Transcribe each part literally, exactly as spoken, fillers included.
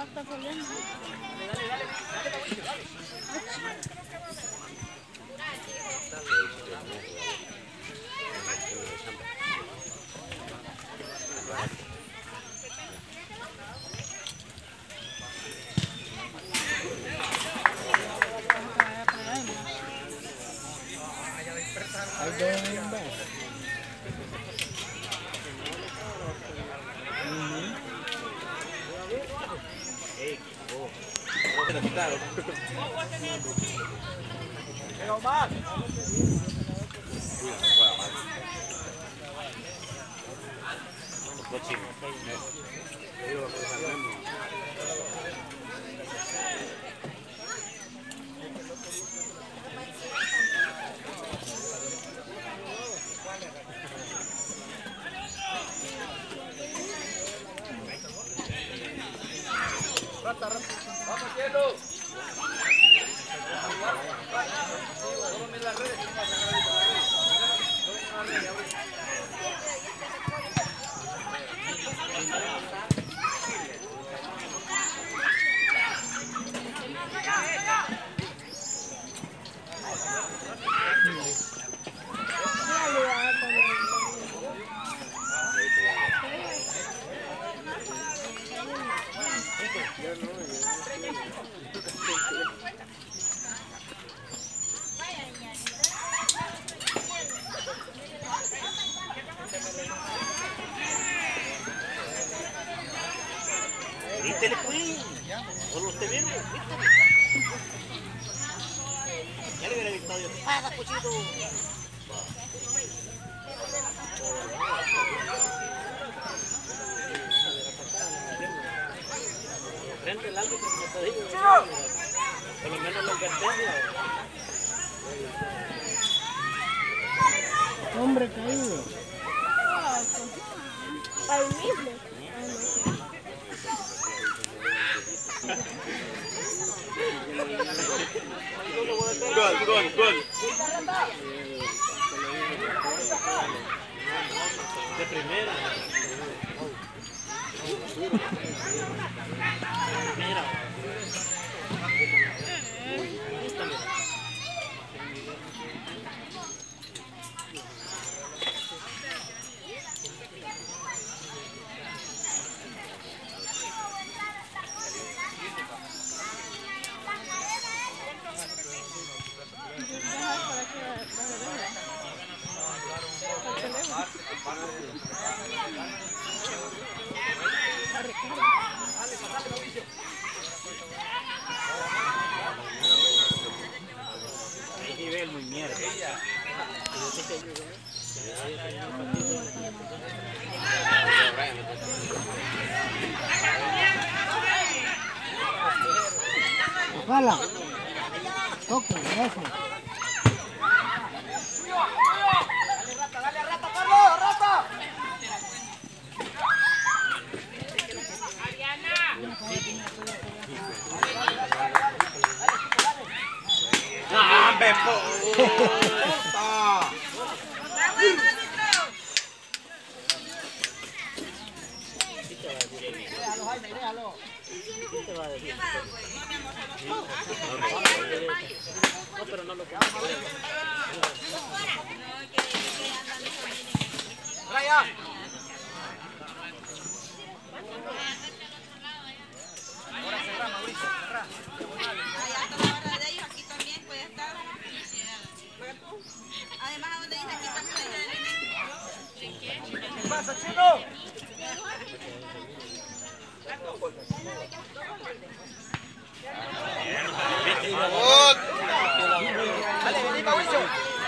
está saliendo. Dale, dale, dale, dale, dale. Pero más. Vamos, cielo. Grítele, pues. ¿O no esté viendo? Grítele. Ya le hubiera gritado yo. ¡Paga, cochito! Frente el árbitro, como te digo. Por lo menos la advertencia. Hombre caído. Ahí mismo. Gol, gol, gol. De primera. Mira. Esta mira. Hay nivel muy mierda. Ojalá. Toque, eso. ¡Ah, Beppo! ¿Qué te va a decir? No, pero no lo puedo. ¡Raya! Ahora cerra, Mauricio, cerra. Además, donde dice aquí también. ¿Qué pasa, Chino? Dale, vení, Mauricio.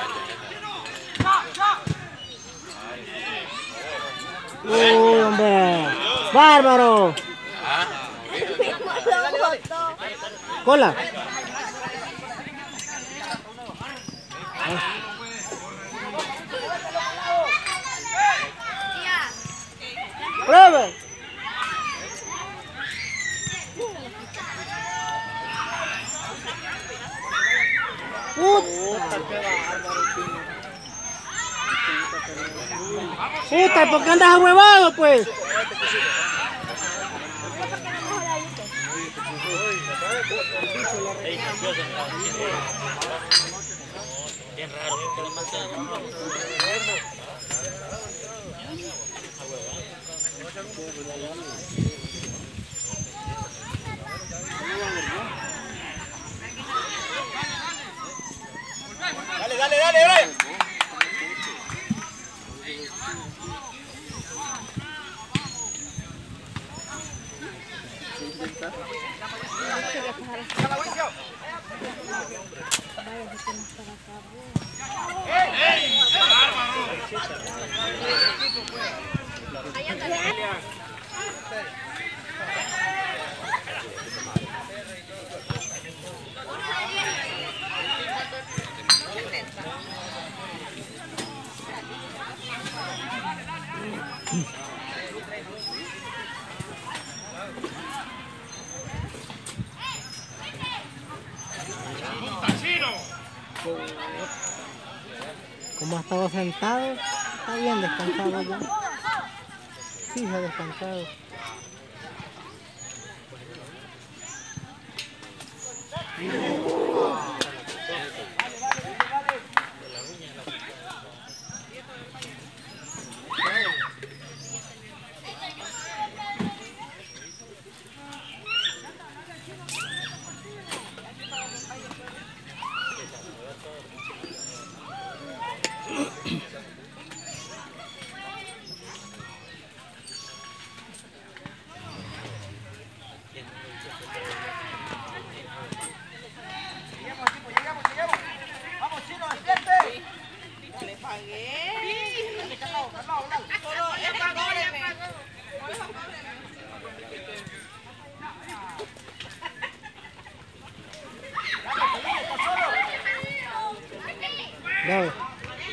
¡Uy, hombre! ¡Bárbaro! ¡Cola! ¡Pruebe! Puta, ¿por qué andas ahuevado, pues? Ey, nervioso, bien raro, que le mate. Dale, dale, dale, Brian. Como ha estado sentado, está bien descansado ya. Sí, se ha descansado. Ya.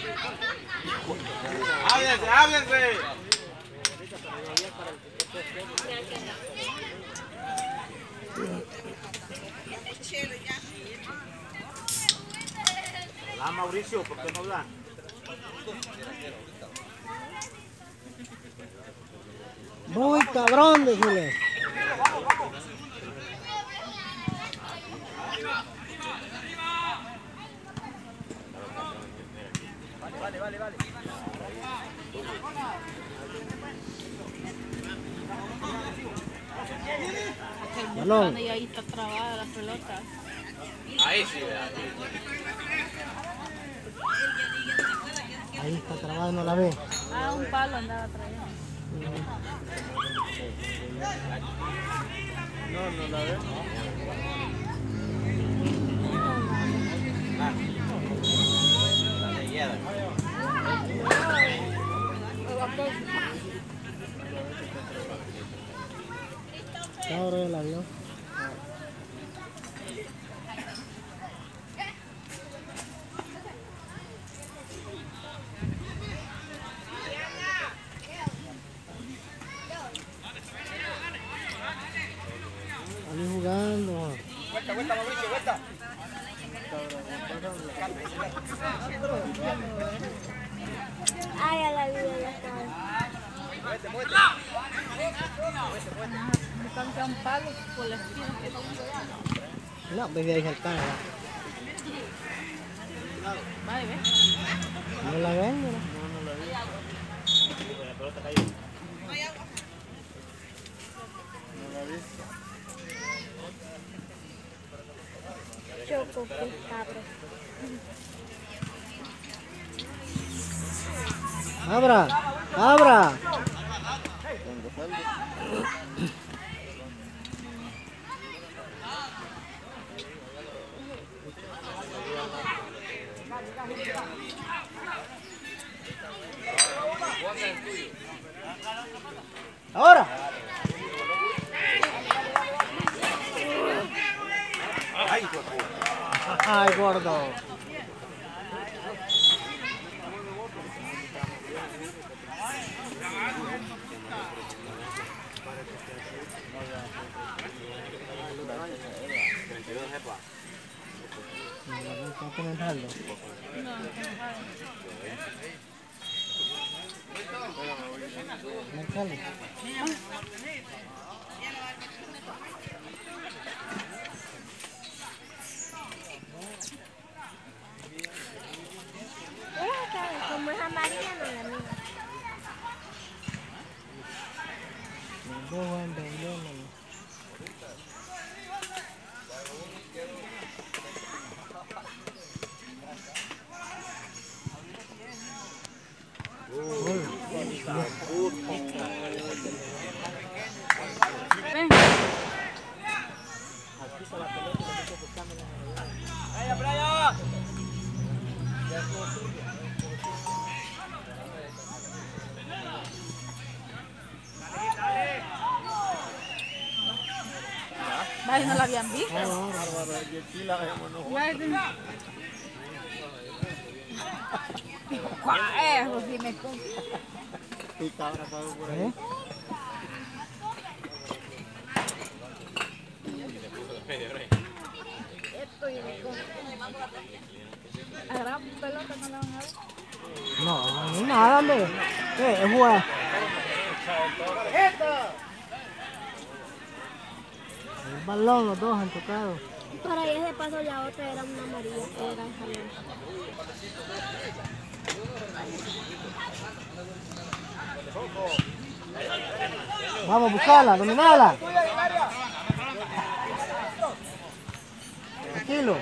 Háblense, háblense. Hola Mauricio, ¿por qué no hablan? Muy cabrón, decirle. Vale, vale, vale. Balón. Y ahí está trabada la pelota. Ahí sí, vea. Ahí está trabado, no la ve. Ah, un palo andaba trayendo. No, no la ve. La leyenda. Ahora el avión. Ahí jugando. Vuelta, vuelta, Mauricio, vuelta. Ay, a la vida ya está. Muévete, muévete. Me canca un palo por la esquina. No, desde ahí saltar. Vale, ve. No la ven, mira. La pelota cayó. Choco, pescado. Abra, abra. Ahora. Ay, gordo. ¿Está comentando? Mercado. Vaya, no la habían visto. Ah, no. Bárbaro, y aquí la vemos nosotros. Vaya. ¿Cuál es? Pues si me con... Y cabra pago por ahí. ¿Eh? Esto y me con... Agarra pelota, no la van a ver. No, no, nada, hombre. Eh, es jugar. El balón, los dos han tocado. Para allá de paso la otra era una amarilla, que era jalón. Vamos a buscarla, dominarla. Tranquilo.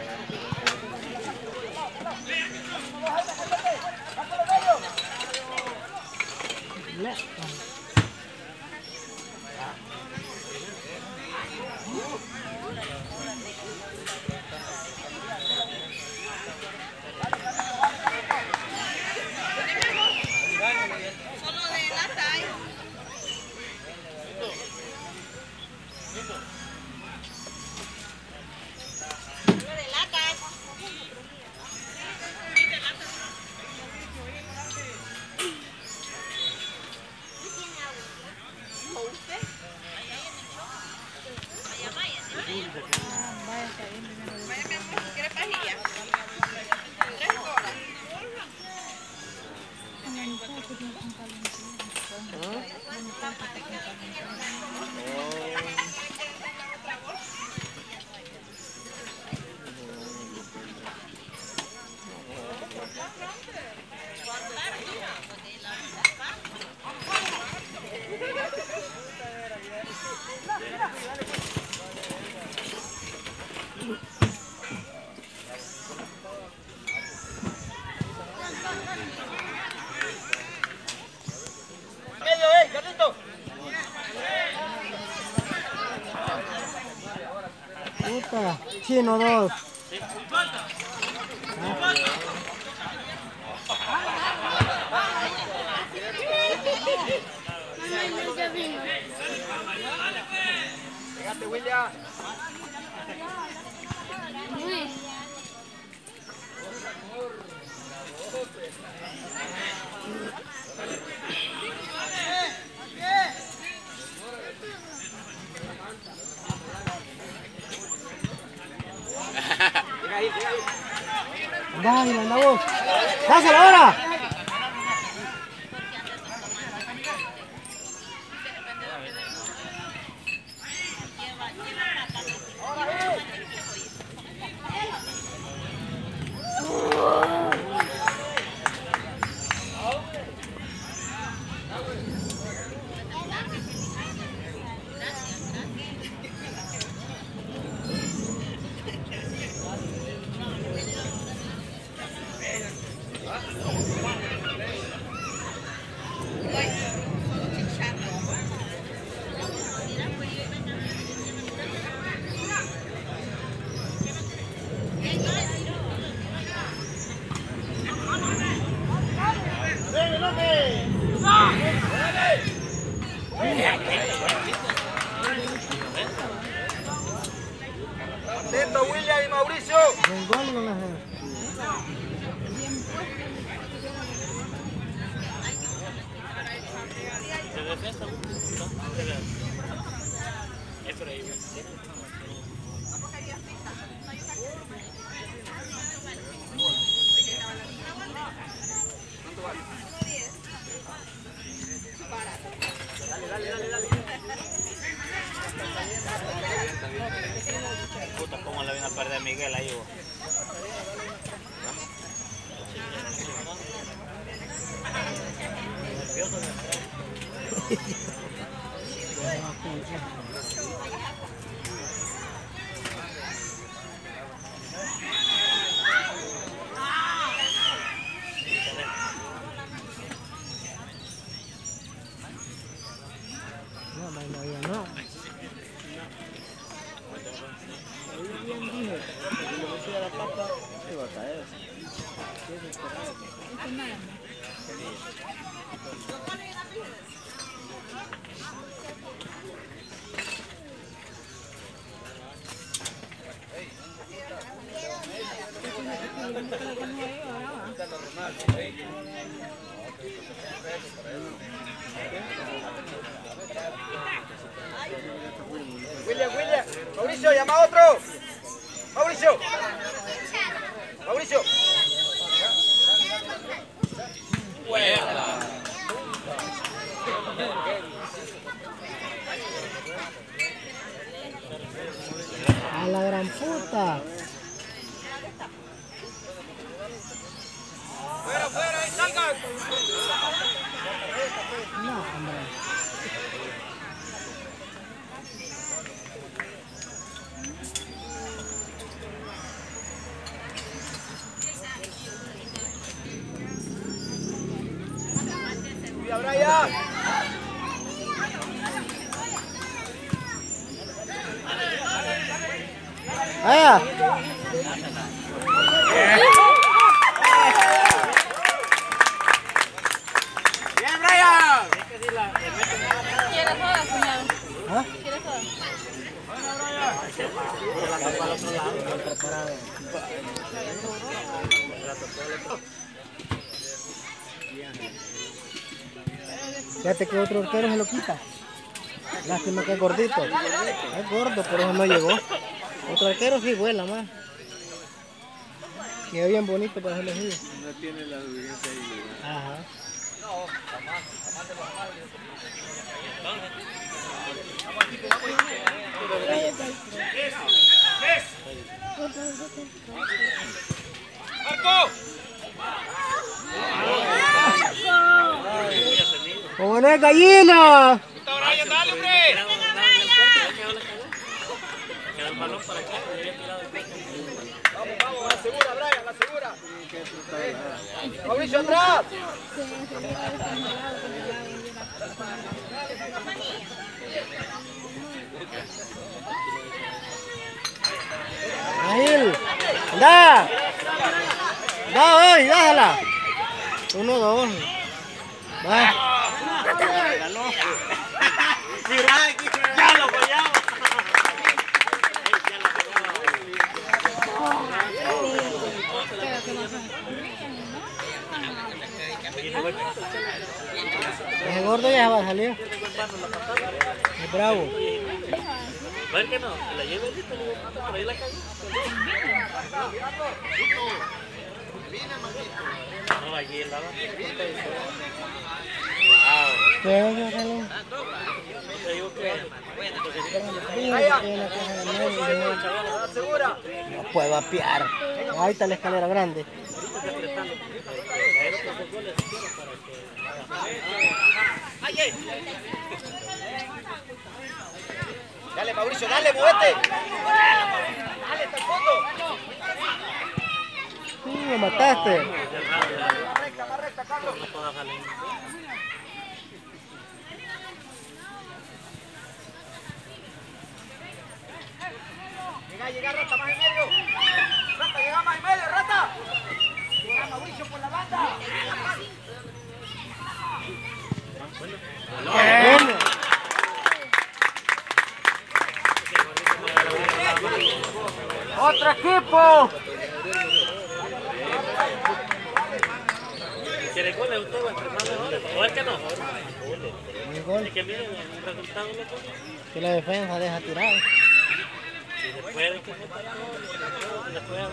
Le- Vaya, está bien, primero. Medio, eh, Carlito. Puta, chino dos. Fíjate, William. Anda, Águila, anda vos. ¡Dásela ahora! Atento, William y Mauricio. Buen gol con las De defensa, es por ahí. Puta, cómo le viene a perder Miguel ahí, vos. No, no, no había nada. William, William. Mauricio, llama a otro. Mauricio. Mauricio. A la gran puta. Fuera, fuera, ahí salgan. No, hombre. Cuida, Brian. ¡Vaya! Bien, Brian. ¿Quieres soda, cuñado? ¿Ah? ¿Quieres soda? Fíjate que otro arquero se lo quita. Lástima que es gordito. Es gordo, por eso no llegó. Otro arquero sí vuela más. Quedó bien bonito para hacerle así. No tiene la urgencia ahí. Ajá. Marco. ¡Como no es gallina! Brian, dale, hombre. Queda el balón para acá. Vamos, vamos, la segura, Brian, la segura. Mauricio, atrás. ¡Ágil! ¡Anda! ¡Da hoy! ¡Déjala! Uno, dos. Va. Ya lo fallamos. Ese gordo ya va a salir. Es bravo. ¿Ver que no? Que la lleve ahorita, por ahí la calle. No, allí el lado. Ah, ¿Qué es eso, Carlos? te digo que... La segura. No puedo apiar. Ahí está la escalera grande. Dale, Mauricio, dale, muévete. Dale, hasta el fondo. Sí, me mataste. Más recta, más recta, Carlos. Llega, llega, Rata, más en medio. Rata, llega más en medio, Rata. Llega Mauricio por la banda. Bueno. ¡Otro equipo! ¿Quiere gol de usted o entre más mejores? ¿O es que no? El gol Es que miren un resultado loco. que la defensa deja tirado. Si se puede, que se puede. Si se puede.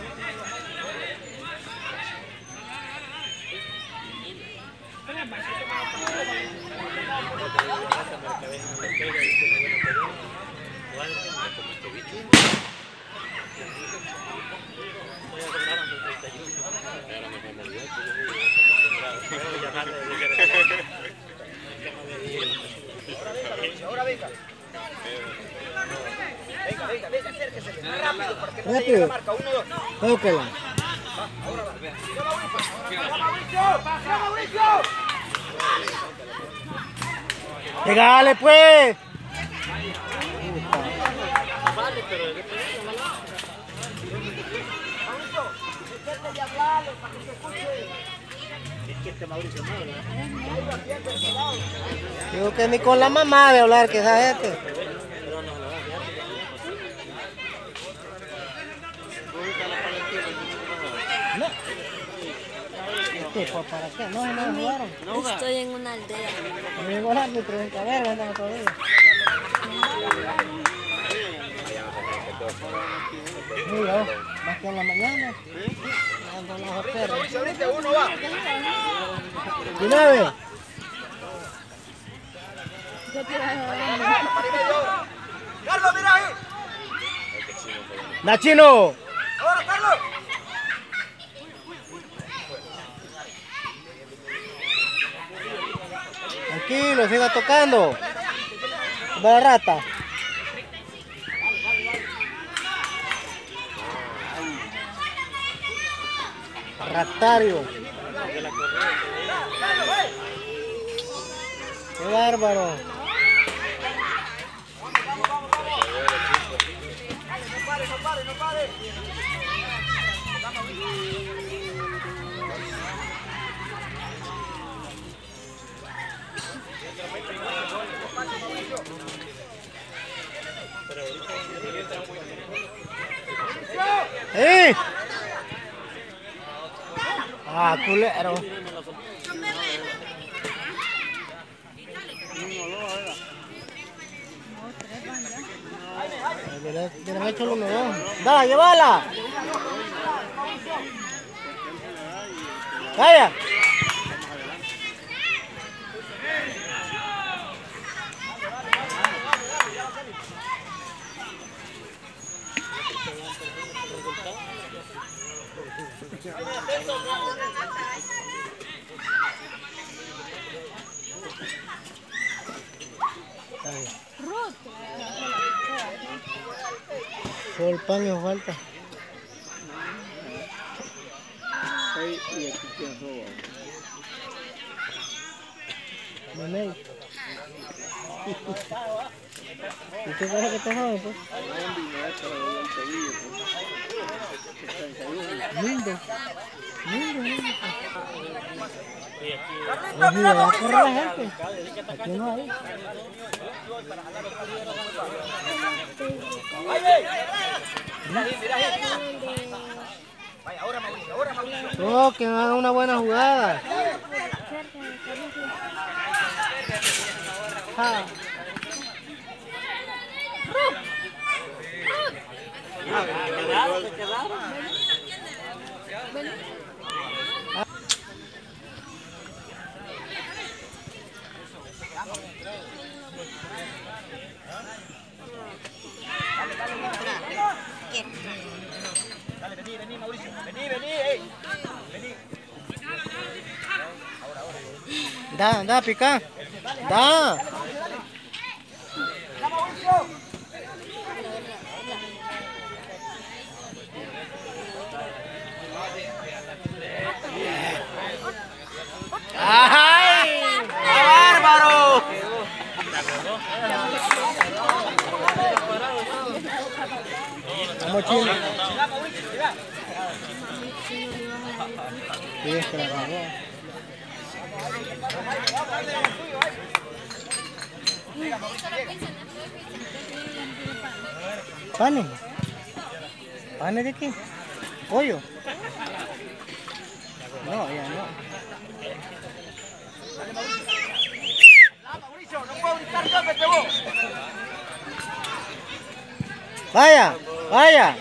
Ahora venga. Venga, venga, venga, acérquese. Rápido, para que no se Rápido. llegue la marca. Uno, dos. Tóquela. Ahora va. ¡Ya, Mauricio! ¡Ya, Mauricio! ¡Ya, Mauricio! ¡Pégale, pues! Vale, pero el Mauricio, acércate y hablale para que se escuche. es que este Mauricio no, ¿verdad? Digo que ni con la mamá de hablar que esa gente. Pero no se lo va a enviar. No. ¿Qué? ¿Pues para qué? No, no jugaron. Estoy en una aldea. No llegó el árbitro, en caberga, andan todavía. Sí, yo, más que en la mañana. Ando en los perros. Mauricio, ahorita uno va. ¿De nueve? Carlos, mira ahí. ¡Nachino! Ahora, Carlos. Tranquilo, siga tocando. Va la rata. Ratario. Qué bárbaro. No pare, no pare, no pare. ¡Eh! Ah, culero. De la hecho el uno dos. ¡Da, llévala! ¡Calla! Todo el pan me falta. Y aquí quién roba. Mamey. ¿Y qué cosa que te jodas, pues? Lindo. Lindo, lindo. Pues mira, va a correr la gente. Aquí no hay. Vaya, ahora Mauricio, ahora Mauricio. No, que haga una buena jugada. Ah. Quedaron, quedaron. Dale, vení, vení, Mauricio. Vení, vení, ey. Vení. Da, da, pica. Da. ¡Ya, Mauricio! ¡Ay! ¡Qué bárbaro! Vamos, chino. Ya, Mauricio, ya. Sí, es que la cagó. ¿Panes? ¿Panes de qué? ¿Pollo? No, ya no. Ya, Mauricio, no puedo gritar yo, vete vos. Vaya, vaya.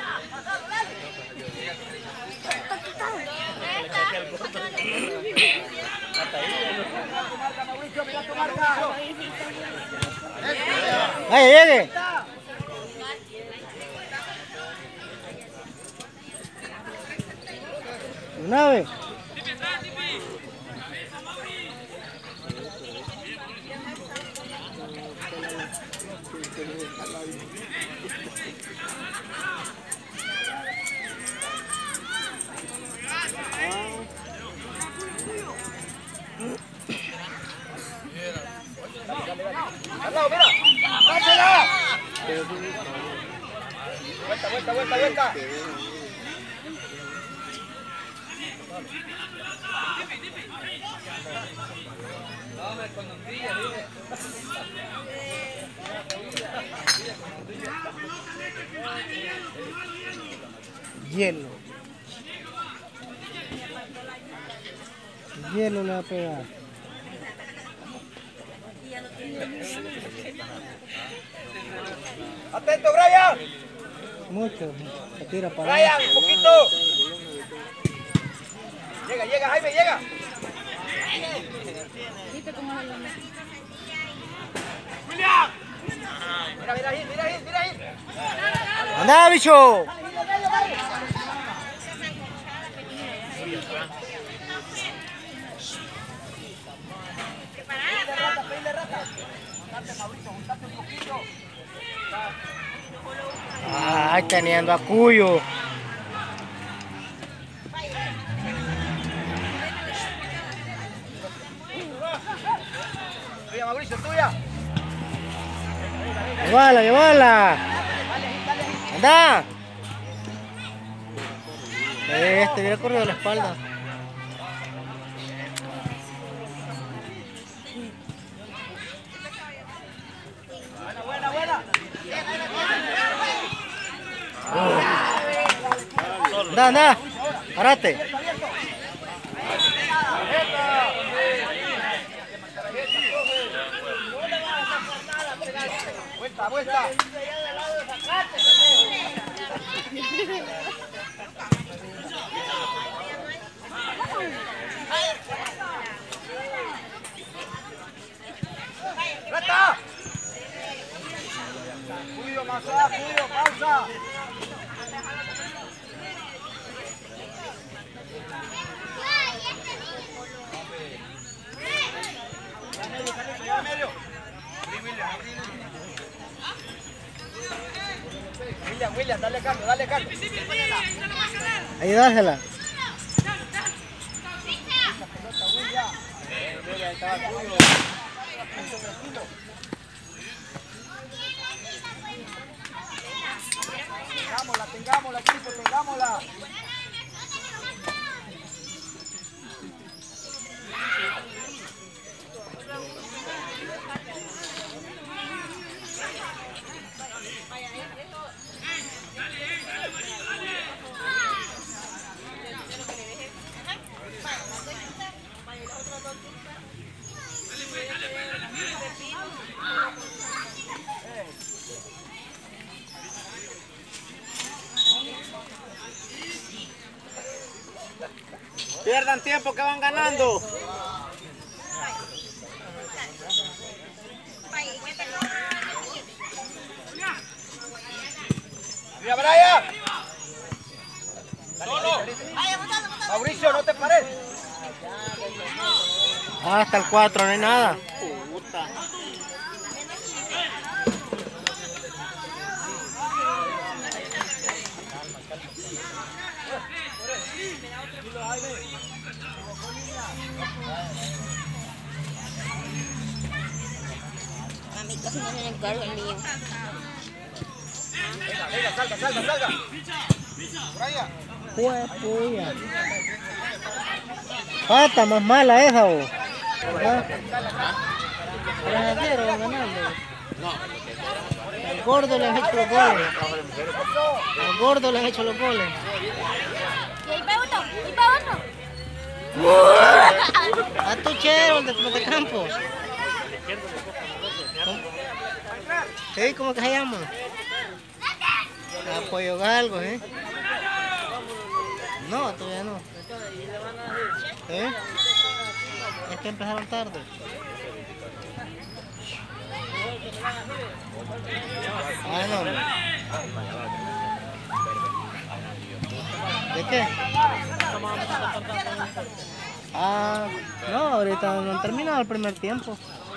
Mauricio, mira tu marca. Vaya, llegue. Una vez. Al lado, mira. ¡Dásela! Vuelta, vuelta, vuelta, vuelta. Hielo. Hielo le va a pegar. Atento, Brian. Mucho. Se tira para Brian, allá. un poquito. Llega, llega, Jaime, llega. ¿Viste cómo es el hombre? William. Mira, mira ahí, mira ahí, mira ahí. ¡Anda, bicho! Ay, teniendo a Cuyo. Tuya, Mauricio, tuya. Llévala, llévala. Anda. Este hubiera corrido la espalda. Buena, buena, buena. Anda, anda. Parate. Vuelta, vuelta. ¡Rata! Cuido, pausa, cuido, pausa. Ya, medio. William, William, dale cambio, dale cambio. Ahí dásela. Tengámosla, tengámosla, equipo, tengámosla. Pierdan tiempo que van ganando. Mira, Brian. Solo. Mauricio, no te pares. Ah, hasta el cuatro, no hay nada. Puta. Mami, casi no se le encargo el mío. Venga, venga, salga, salga, salga. Brian. Pues, puya. Pata más mala esa, vos. ¿Verdad? ¿Tres a cero ganando? Al gordo le han hecho los goles. Al gordo le han hecho los goles. ¿Y ahí para uno? ¿Y para uno? A tu chero, el de, de campo. Sí, ¿cómo que se llama? Apoyo Galgo, ¿eh? No, todavía no. ¿Eh? Es que empezaron tarde. Ah, no. ¿De qué? Ah, no, ahorita no han terminado el primer tiempo.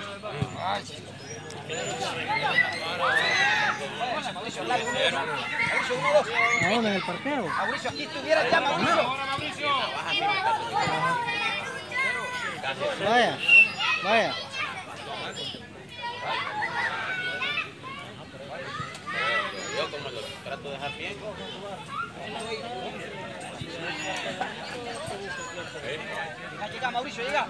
Mauricio, al lado, uno, dos. Mauricio, uno, dos. ¿A dónde? ¿En el parqueo? Mauricio, aquí estuviera ya, Mauricio. Vaya, vaya. Yo como lo trato de dejar bien. Llega, llega, Mauricio, llega.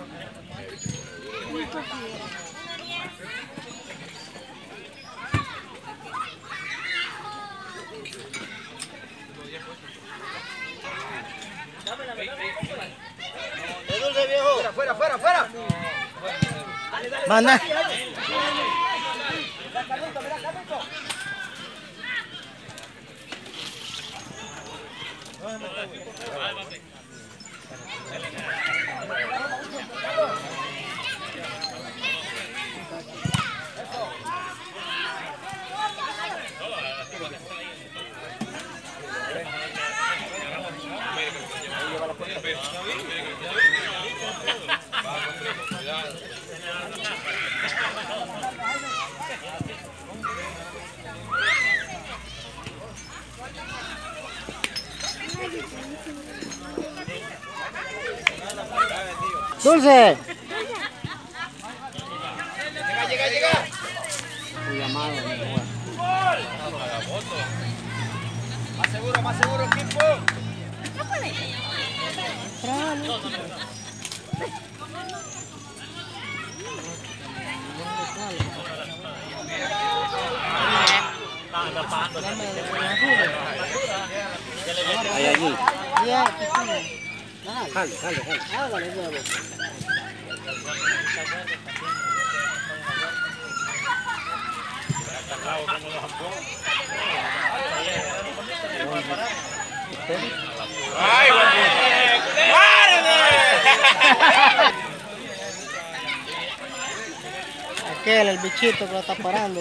¡De dulce, viejo! Fuera, fuera, fuera. Manda. Mira, Carlito, mira, Carlito. Dulce. Llega, llega, llega. Muy amado, Más seguro, más seguro, equipo. Ahí allí. Ya, jale, jale, jale. Hágale, huevo. ¡Ay, Aquel, el bichito que lo está parando.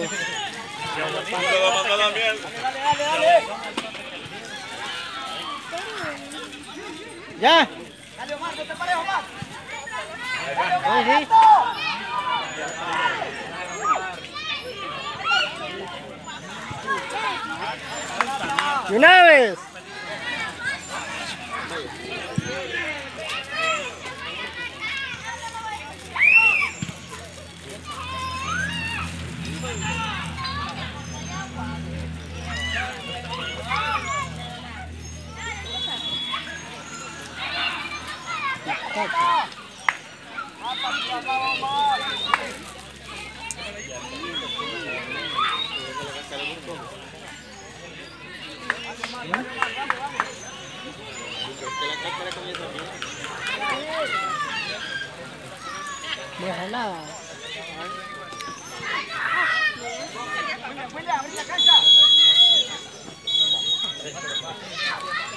¿Ya? Dale, Omar, no te pares, Omar. Sí, sí. ¡De una vez! Déjala. William, abrí la cancha.